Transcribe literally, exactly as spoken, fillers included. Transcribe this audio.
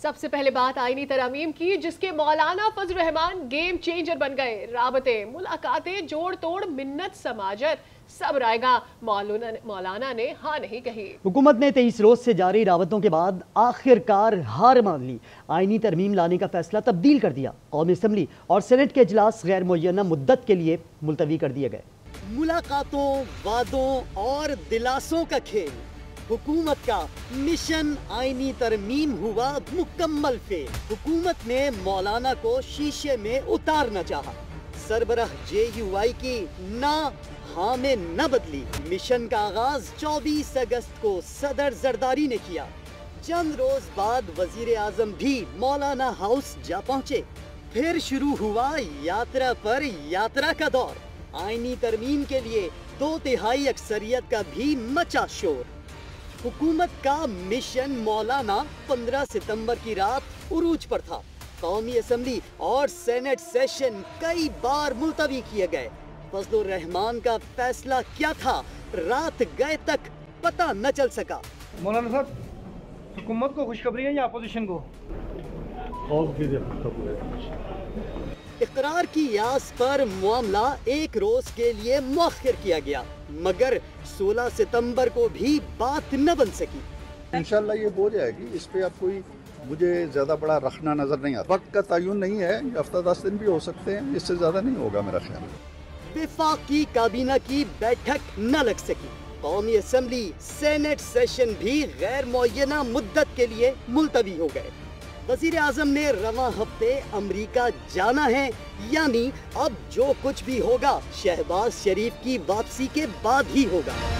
سب سے پہلے بات آئینی ترامیم کی، جس کے مولانا فضل الرحمان گیم چینجر بن گئے۔ رابطے، ملاقاتیں، جوڑ توڑ، منت، سماجت سب رائے گاں مولانا نے ہاں نہیں کہی۔ حکومت نے تیئیس روز سے جاری راوتوں کے بعد آخر کار ہار مان لی، آئینی ترمیم لانے کا فیصلہ تبدیل کر دیا۔ قومی اسمبلی اور سینٹ کے اجلاس غیر معینہ مدت کے لیے ملتوی کر دیے گئے۔ ملاقاتوں، وعدوں اور دلاسوں کا کھیل، حکومت کا مشن آئینی ترمیم ہوا مکمل فیل۔ حکومت نے مولانا کو شیشے میں اتارنا چاہا، سربراہ جے یو آئی کی نہ ہاں میں نہ بدلی۔ مشن کا آغاز چوبیس اگست کو صدر زرداری نے کیا۔ چند روز بعد وزیر اعظم بھی مولانا ہاؤس جا پہنچے۔ پھر شروع ہوا یاترا پر یاترا کا دور۔ آئینی ترمیم کے لیے دو تہائی اکثریت کا بھی مچا شور۔ حکومت کا مشن مولانا پندرہ ستمبر کی رات عروج پر تھا۔ قومی اسمبلی اور سینٹ سیشن کئی بار ملتوی کیے گئے۔ فضل الرحمان کا فیصلہ کیا تھا، رات گئے تک پتہ نہ چل سکا۔ مولانا صاحب، حکومت کو خوشخبری ہے یا اپوزیشن کو؟ اقرار کی یاس پر معاملہ ایک روز کے لیے مؤخر کیا گیا، مگر سولہ ستمبر کو بھی بات نہ بن سکی۔ انشاءاللہ یہ ہو جائے گی، اس پہ اب کوئی مجھے زیادہ بڑا رکھنا نظر نہیں آتا۔ وقت کا تعین نہیں ہے، ہفتہ دس دن بھی ہو سکتے ہیں، اس سے زیادہ نہیں ہوگا میرا خیال۔ وفاقی کابینہ کی بیٹھک نہ لگ سکی۔ قومی اسمبلی، سینٹ سیشن بھی غیر معینہ مدت کے لیے ملتوی ہو گئے۔ وزیر اعظم نے رواں ہفتے امریکہ جانا ہے، یعنی اب جو کچھ بھی ہوگا شہباز شریف کی واپسی کے بعد ہی ہوگا۔